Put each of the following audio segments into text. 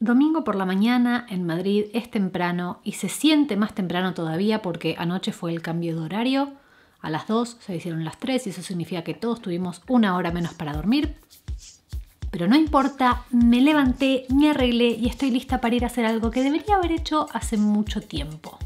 Domingo por la mañana en Madrid es temprano y se siente más temprano todavía porque anoche fue el cambio de horario. A las 2 se hicieron las 3 y eso significa que todos tuvimos una hora menos para dormir. Pero no importa, me levanté, me arreglé y estoy lista para ir a hacer algo que debería haber hecho hace mucho tiempo.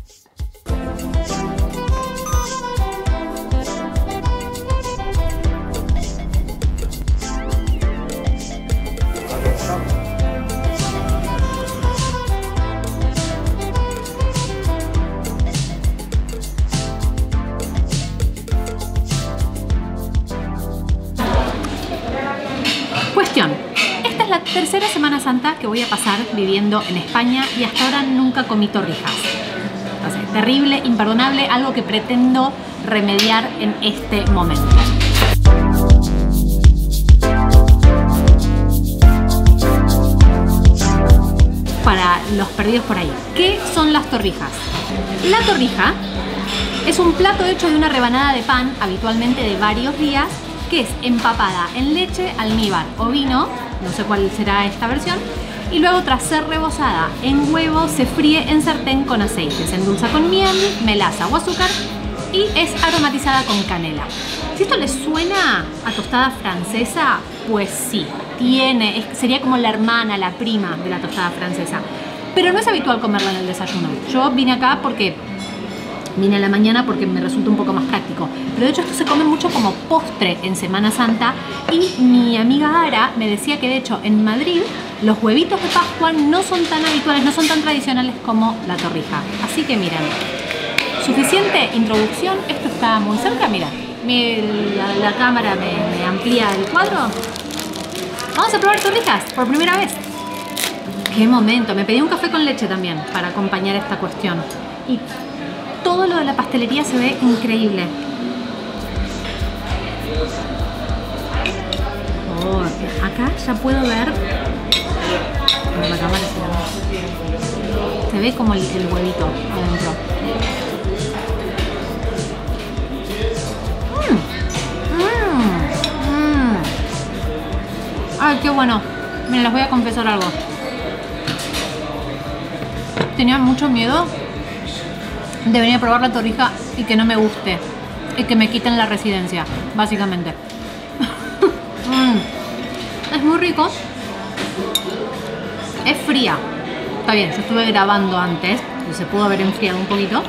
Cuestión, esta es la tercera Semana Santa que voy a pasar viviendo en España y hasta ahora nunca comí torrijas. Entonces, terrible, imperdonable, algo que pretendo remediar en este momento. Para los perdidos por ahí, ¿qué son las torrijas? La torrija es un plato hecho de una rebanada de pan, habitualmente de varios días, que es empapada en leche, almíbar o vino, no sé cuál será esta versión, y luego tras ser rebozada en huevo se fríe en sartén con aceite, se endulza con miel, melaza o azúcar y es aromatizada con canela. Si esto les suena a tostada francesa, pues sí, sería como la hermana, la prima de la tostada francesa, pero no es habitual comerla en el desayuno. Yo vine acá vine a la mañana porque me resulta un poco más práctico. Pero de hecho esto se come mucho como postre en Semana Santa. Y mi amiga Ara me decía que de hecho en Madrid los huevitos de Pascua no son tan habituales, no son tan tradicionales como la torrija. Así que miren, suficiente introducción. Esto está muy cerca, mira. La cámara me amplía el cuadro. Vamos a probar torrijas por primera vez. ¡Qué momento! Me pedí un café con leche también para acompañar esta cuestión. Y todo lo de la pastelería se ve increíble. Oh, acá ya puedo ver. La cámara se ve como el huevito adentro. Ay, qué bueno. Me les voy a confesar algo. Tenía mucho miedo de venir a probar la torrija y que no me guste y que me quiten la residencia, básicamente. Es muy rico. Es fría. Está bien, yo estuve grabando antes y se pudo haber enfriado un poquito.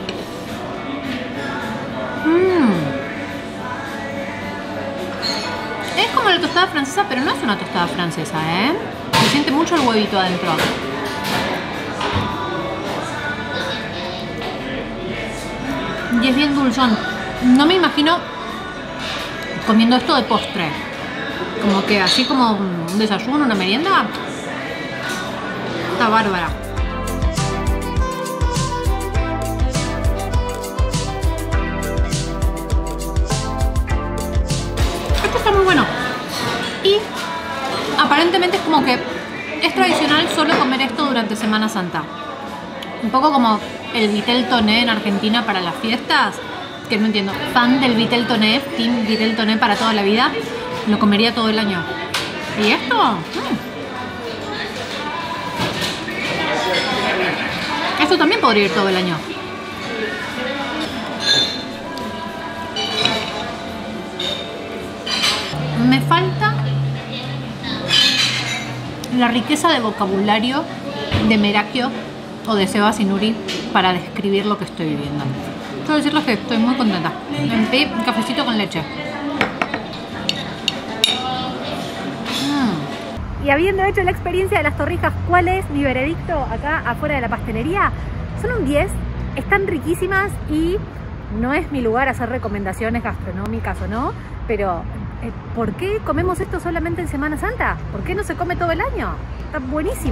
Es como la tostada francesa, pero no es una tostada francesa, ¿eh? Se siente mucho el huevito adentro. Y es bien dulzón. No me imagino comiendo esto de postre. Como que así como un desayuno, una merienda. Está bárbara. Esto está muy bueno. Y aparentemente es como que es tradicional solo comer esto durante Semana Santa. Un poco como el vitel toné en Argentina para las fiestas, que no entiendo, fan del vitel toné, team vitel toné para toda la vida, lo comería todo el año. ¿Y esto? Esto también podría ir todo el año. Me falta la riqueza de vocabulario de Merakio o de Sebas y Nuri para describir lo que estoy viviendo. Quiero decirles que estoy muy contenta. Me pedí un cafecito con leche. Y habiendo hecho la experiencia de las torrijas, ¿cuál es mi veredicto acá afuera de la pastelería? Son un 10, están riquísimas y no es mi lugar hacer recomendaciones gastronómicas o no, pero ¿por qué comemos esto solamente en Semana Santa? ¿Por qué no se come todo el año? Está buenísimo.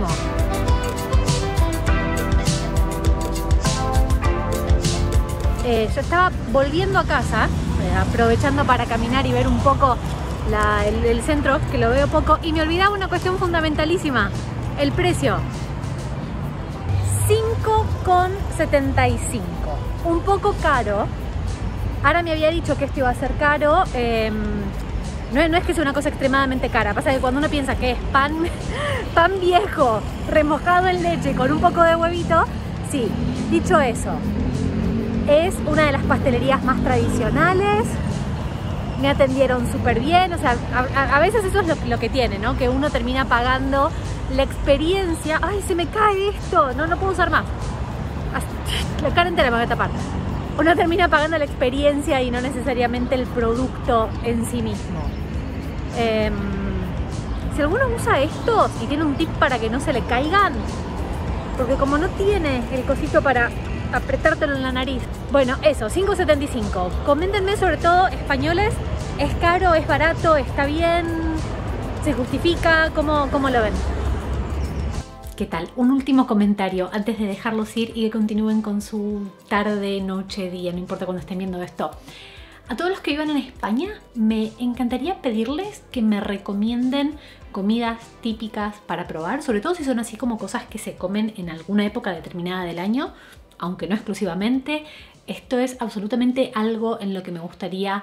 Yo estaba volviendo a casa, aprovechando para caminar y ver un poco el centro, que lo veo poco, y me olvidaba una cuestión fundamentalísima, el precio. 5,75, un poco caro. Ahora me había dicho que esto iba a ser caro, No es que sea una cosa extremadamente cara. Pasa que cuando uno piensa que es pan viejo, remojado en leche con un poco de huevito, sí. Dicho eso, es una de las pastelerías más tradicionales. Me atendieron súper bien, o sea, a veces eso es lo que tiene, ¿no? Que uno termina pagando la experiencia. ¡Ay, se me cae esto! No puedo usar más. La cara entera me voy a tapar. Uno termina pagando la experiencia y no necesariamente el producto en sí mismo. Si alguno usa estos y tiene un tip para que no se le caigan, porque como no tiene el cosito para apretártelo en la nariz. Bueno, eso, $5.75. Coméntenme, sobre todo españoles, ¿es caro, es barato, está bien, se justifica? ¿Cómo lo ven? ¿Qué tal? Un último comentario antes de dejarlos ir y que continúen con su tarde, noche, día, no importa cuando estén viendo esto. A todos los que vivan en España, me encantaría pedirles que me recomienden comidas típicas para probar, sobre todo si son así como cosas que se comen en alguna época determinada del año, aunque no exclusivamente. Esto es absolutamente algo en lo que me gustaría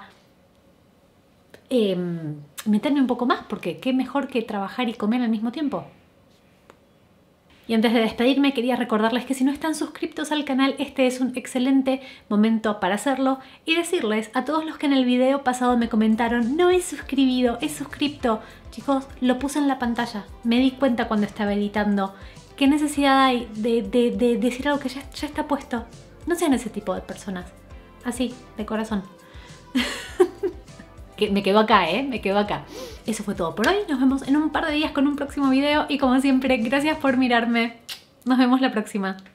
meterme un poco más, porque qué mejor que trabajar y comer al mismo tiempo. Y antes de despedirme quería recordarles que si no están suscriptos al canal, este es un excelente momento para hacerlo, y decirles a todos los que en el video pasado me comentaron no he suscribido, he suscripto. Chicos, lo puse en la pantalla, me di cuenta cuando estaba editando. ¿Qué necesidad hay de decir algo que ya está puesto? No sean ese tipo de personas. Así, de corazón. Que me quedo acá, me quedo acá. Eso fue todo por hoy. Nos vemos en un par de días con un próximo video. Y como siempre, gracias por mirarme. Nos vemos la próxima.